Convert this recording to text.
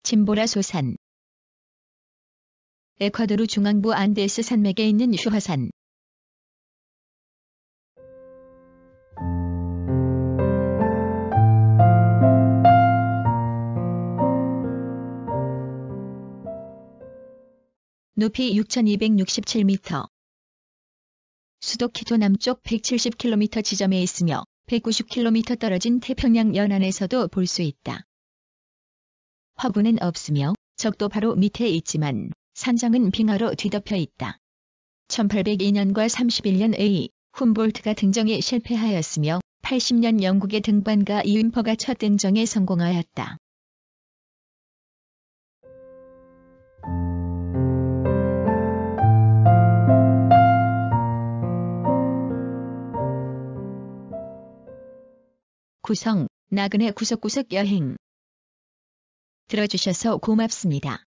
침보라소산. 에콰도르 중앙부 안데스 산맥에 있는 슈화산. 높이 6,267m. 수도 키토 남쪽 170km 지점에 있으며 190km 떨어진 태평양 연안에서도 볼 수 있다. 화구는 없으며 적도 바로 밑에 있지만 산장은 빙하로 뒤덮여 있다. 1802년과 31년에 훔볼트가 등정에 실패하였으며 80년 영국의 등반가 이윈퍼가 첫 등정에 성공하였다. 구성, 나그네 구석구석 여행. 들어주셔서 고맙습니다.